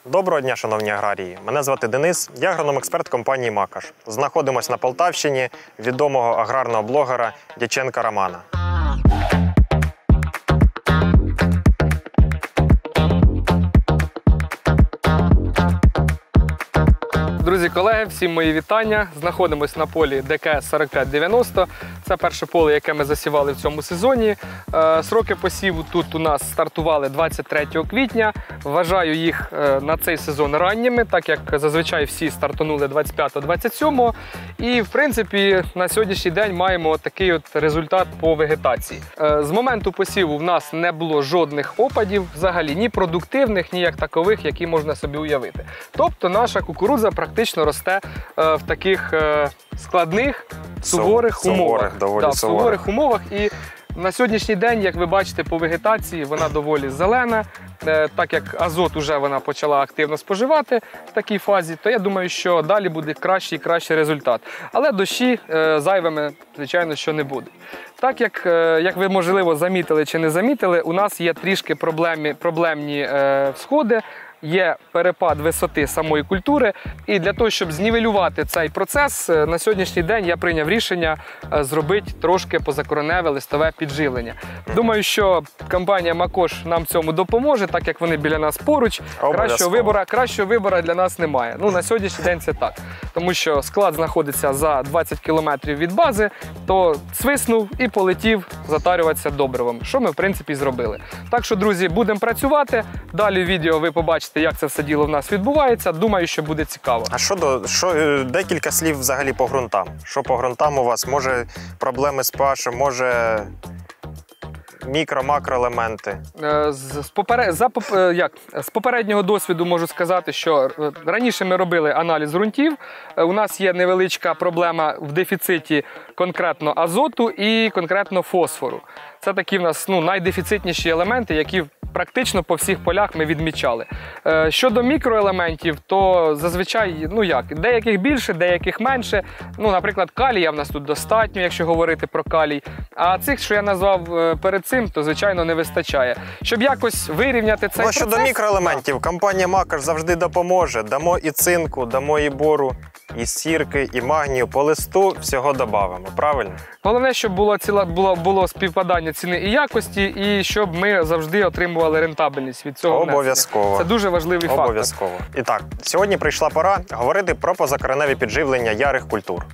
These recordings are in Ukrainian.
Доброго дня, шановні аграрії! Мене звати Денис, я агроном-експерт компанії «Макаш». Знаходимось на Полтавщині відомого аграрного блогера Дяченка Романа. Друзі, колеги, всім мої вітання. Знаходимося на полі ДКС 4590. Це перше поле, яке ми засівали в цьому сезоні. Сроки посіву тут у нас стартували 23 квітня. Вважаю їх на цей сезон ранніми, так як зазвичай всі стартанули 25-27. І, в принципі, на сьогоднішній день маємо такий от результат по вегетації. З моменту посіву в нас не було жодних опадів, взагалі ні продуктивних, ні як такових, які можна собі уявити. Тобто наша кукурудза практично росте в таких складних, суворих умовах. В суворих умовах. І на сьогоднішній день, як ви бачите, по вегетації вона доволі зелена. Так як азот вже вона почала активно споживати в такій фазі, то я думаю, що далі буде кращий і кращий результат. Але дощі зайвими, звичайно, що не буде. Так як ви, можливо, замітили чи не замітили, у нас є трішки проблемні всходи. Є перепад висоти самої культури, і для того, щоб знівелювати цей процес, на сьогоднішній день я прийняв рішення зробити трошки позакореневе листове підживлення. Думаю, що компанія «Макош» нам в цьому допоможе, так як вони біля нас поруч. Кращого вибору для нас немає. Ну, на сьогоднішній день це так. Тому що склад знаходиться за 20 кілометрів від бази, то свиснув і полетів затарюватися добривом, що ми, в принципі, зробили. Так що, друзі, будемо працювати. Далі в відео ви побачите, як це все діло в нас відбувається. Думаю, що буде цікаво. А декілька слів взагалі по ґрунтам. Що по ґрунтам у вас? Може проблеми з pH, може мікро-макроелементи? З попереднього досвіду можу сказати, що раніше ми робили аналіз ґрунтів. У нас є невеличка проблема в дефіциті конкретно азоту і конкретно фосфору. Це такі в нас найдефіцитніші елементи, які практично по всіх полях ми відмічали. Щодо мікроелементів, то зазвичай, деяких більше, деяких менше. Наприклад, калія в нас тут достатньо, якщо говорити про калій. А цих, що я назвав перед цим, то, звичайно, не вистачає. Щоб якось вирівняти цей процес... Щодо мікроелементів, компанія «Макаш» завжди допоможе. Дамо і цинку, дамо і бору, і сірки, і магнію. По листу всього добавимо, правильно? Головне, щоб було співпадання ціни і якості, і щоб ми завжди отримували рентабельність від цього внесення. Обов'язково. Це дуже важливий фактор. Обов'язково. І так, сьогодні прийшла пора говорити про позакореневі підживлення ярих культур.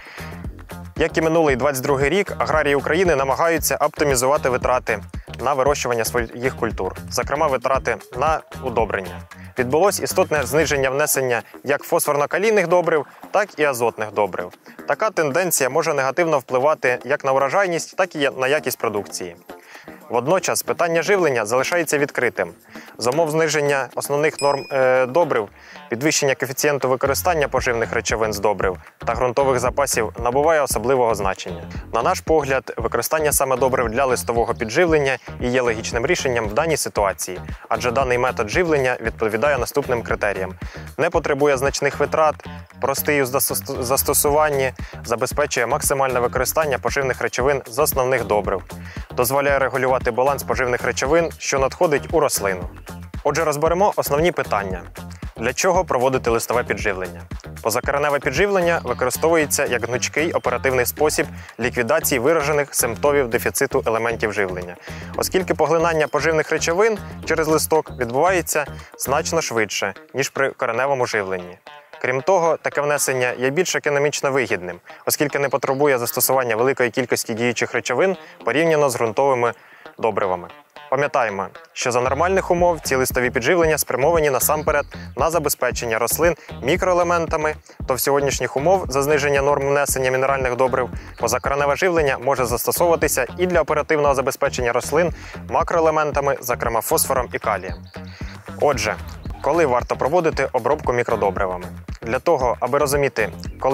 Як і минулий 22-й рік, аграрії України намагаються оптимізувати витрати на вирощування своїх культур, зокрема витрати на удобрення. Відбулось істотне зниження внесення як фосфорно-калійних добрив, так і азотних добрив. Така тенденція може негативно впливати як на урожайність, так і на якість продукції. Водночас питання живлення залишається відкритим. З умов зниження основних норм добрив, підвищення коефіцієнту використання поживних речовин з добрив та ґрунтових запасів набуває особливого значення. На наш погляд, використання саме добрив для листового підживлення і є логічним рішенням в даній ситуації, адже даний метод живлення відповідає наступним критеріям. Не потребує значних витрат, простий у застосуванні, забезпечує максимальне використання поживних речовин з основних добрив, дозволяє регулювати баланс поживних речовин, що надходить у рослину. Отже, розберемо основні питання. Для чого проводити листове підживлення? Позакореневе підживлення використовується як гнучкий оперативний спосіб ліквідації виражених симптомів дефіциту елементів живлення, оскільки поглинання поживних речовин через листок відбувається значно швидше, ніж при кореневому живленні. Крім того, таке внесення є більш економічно вигідним, оскільки не потребує застосування великої кількості діючих речовин порівняно з ґрунтовими добривами. Пам'ятаємо, що за нормальних умов ці листові підживлення спрямовані насамперед на забезпечення рослин мікроелементами, то в сьогоднішніх умов за зниження норм внесення мінеральних добрив позакореневе живлення може застосовуватися і для оперативного забезпечення рослин макроелементами, зокрема фосфором і калієм. Отже, коли варто проводити обробку мікродобривами? Для того, аби розуміти,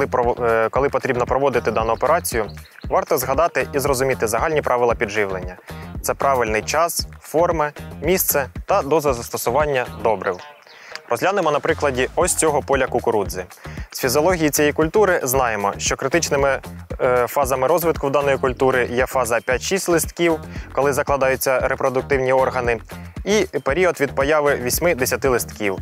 коли потрібно проводити дану операцію, варто згадати і зрозуміти загальні правила підживлення. Це правильний час, форми, місце та доза застосування добрив. Розглянемо на прикладі ось цього поля кукурудзи. З фізіології цієї культури знаємо, що критичними фазами розвитку даної культури є фаза 5-6 листків, коли закладаються репродуктивні органи, і період від появи 8-10 листків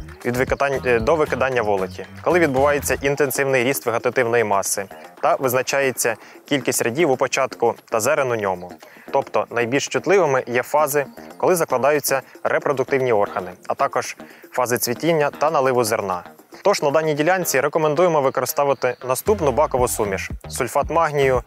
до викидання волоті, коли відбувається інтенсивний ріст вегетативної маси та визначається кількість рядів у початку та зерен у ньому. Тобто найбільш чутливими є фази, коли закладаються репродуктивні органи, а також фази цвітіння та наливу зерна. Тож на даній ділянці рекомендуємо використовувати наступну бакову суміш: сульфат магнію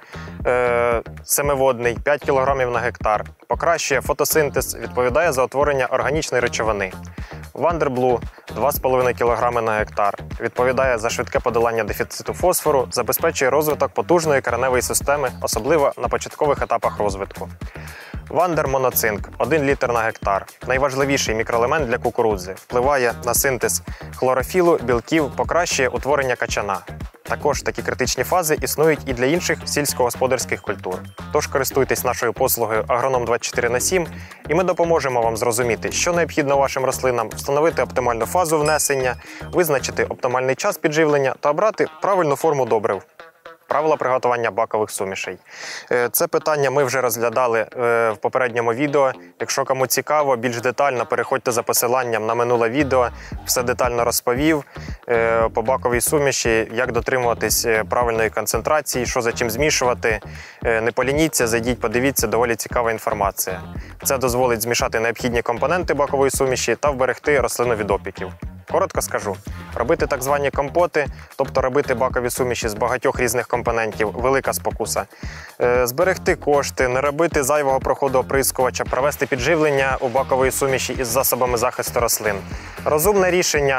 семиводний 5 кг на гектар, покращує фотосинтез, відповідає за утворення органічної речовини. Вандерблу 2,5 кг на гектар, відповідає за швидке подолання дефіциту фосфору, забезпечує розвиток потужної кореневої системи, особливо на початкових етапах розвитку. Вандер моноцинк 1 літр на гектар. Найважливіший мікроелемент для кукурудзи. Впливає на синтез хлорофілу, білків, покращує утворення качана. Також такі критичні фази існують і для інших сільськогосподарських культур. Тож користуйтесь нашою послугою Агроном 24/7 і ми допоможемо вам зрозуміти, що необхідно вашим рослинам, встановити оптимальну фазу внесення, визначити оптимальний час підживлення та обрати правильну форму добрив. Правила приготування бакових сумішей. Це питання ми вже розглядали в попередньому відео. Якщо кому цікаво, більш детально, переходьте за посиланням на минуле відео. Все детально розповів по баковій суміші, як дотримуватись правильної концентрації, що за чим змішувати. Не полініться, зайдіть, подивіться, доволі цікава інформація. Це дозволить змішати необхідні компоненти бакової суміші та вберегти рослину від опіків. Коротко скажу, робити так звані компоти, тобто робити бакові суміші з багатьох різних компонентів – велика спокуса. Зберегти кошти, не робити зайвого проходу оприскувача, провести підживлення у бакової суміші із засобами захисту рослин. Розумне рішення,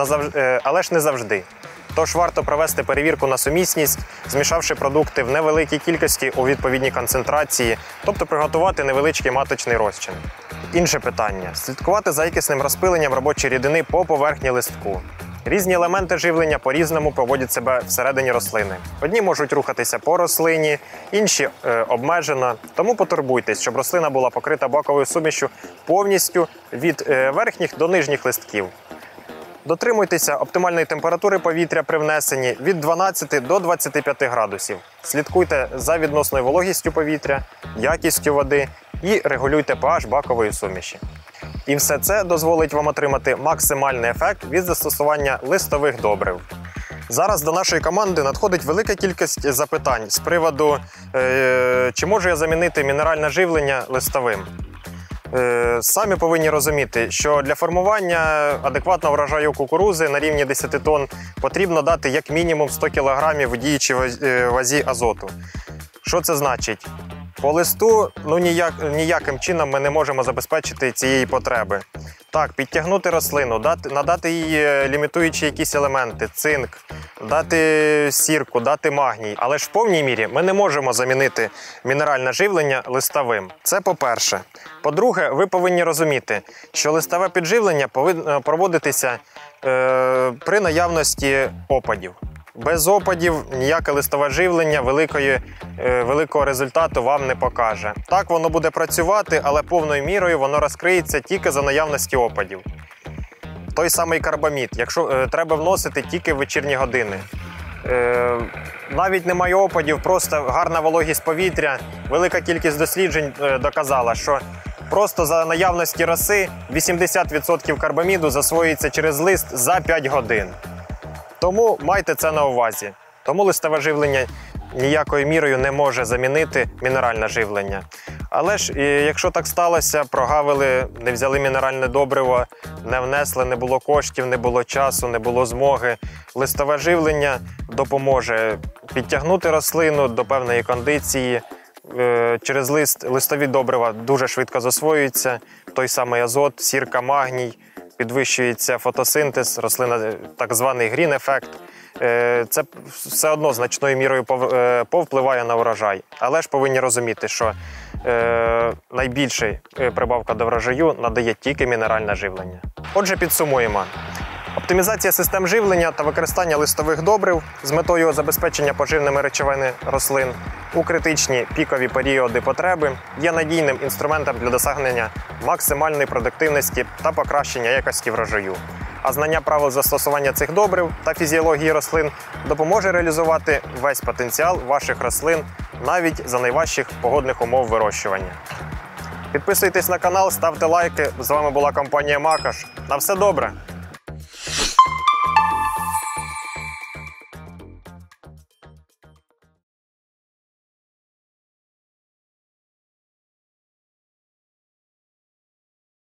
але ж не завжди. Тож варто провести перевірку на сумісність, змішавши продукти в невеликій кількості у відповідній концентрації, тобто приготувати невеличкий маточний розчин. Інше питання – слідкувати за якісним розпиленням робочої рідини по поверхні листку. Різні елементи живлення по-різному поводять себе всередині рослини. Одні можуть рухатися по рослині, інші обмежено. Тому потурбуйтесь, щоб рослина була покрита баковою сумішю повністю від верхніх до нижніх листків. Дотримуйтеся оптимальної температури повітря при внесенні від 12 до 25 градусів. Слідкуйте за відносною вологістю повітря, якістю води і регулюйте pH бакової суміші. І все це дозволить вам отримати максимальний ефект від застосування листових добрив. Зараз до нашої команди надходить велика кількість запитань з приводу, чи можу я замінити мінеральне живлення листовим. Самі повинні розуміти, що для формування адекватного врожаю кукурузи на рівні 10 тонн потрібно дати як мінімум 100 кг в діючій вазі азоту. Що це значить? По листу ніяким чином ми не можемо забезпечити цієї потреби. Так, підтягнути рослину, надати їй лімітуючі якісь елементи, цинк, дати сірку, дати магній. Але ж в повній мірі ми не можемо замінити мінеральне живлення листовим. Це по-перше. По-друге, ви повинні розуміти, що листове підживлення повинно проводитися при наявності опадів. Без опадів ніяке листове живлення великого результату вам не покаже. Так воно буде працювати, але повною мірою воно розкриється тільки за наявності опадів. Той самий карбамід, якщо треба вносити тільки в вечірні години. Навіть немає опадів, просто гарна вологість повітря. Велика кількість досліджень доказала, що просто за наявності роси 80% карбаміду засвоюється через лист за 5 годин. Тому майте це на увазі. Тому листове живлення ніякою мірою не може замінити мінеральне живлення. Але ж, якщо так сталося, прогавили, не взяли мінеральне добриво, не внесли, не було коштів, не було часу, не було змоги, листове живлення допоможе підтягнути рослину до певної кондиції. Через листові добрива дуже швидко засвоюються, той самий азот, сірка, магній, підвищується фотосинтез, рослина, так званий грін-ефект. Це все одно значною мірою повпливає на врожай. Але ж повинні розуміти, що найбільша прибавка до врожаю надає тільки мінеральне живлення. Отже, підсумуємо. Оптимізація систем живлення та використання листових добрив з метою забезпечення поживними речовинами рослин у критичні пікові періоди потреби є надійним інструментом для досягнення максимальної продуктивності та покращення якості врожаю. А знання правил застосування цих добрив та фізіології рослин допоможе реалізувати весь потенціал ваших рослин навіть за найважчих погодних умов вирощування. Підписуйтесь на канал, ставте лайки. З вами була компанія Макаш. На все добре!